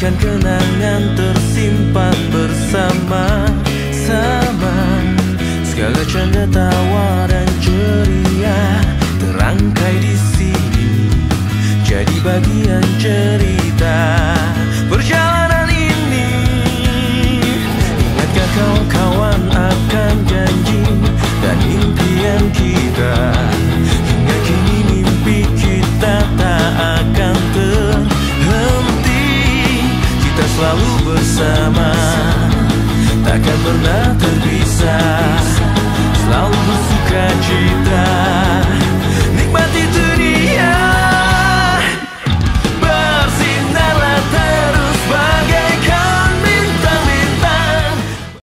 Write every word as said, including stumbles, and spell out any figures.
Biarkan kenangan tersimpan bersama-sama. Segala canda tawa dan ceria terangkai di sini, jadi bagian cerita perjalanan ini. Ingatkah kawan-kawan akan janji dan impian kita? Hingga kini mimpi kita tak akan terhenti. Kita selalu bersama, takkan pernah terpisah, selalu bersuka cita, nikmati itu.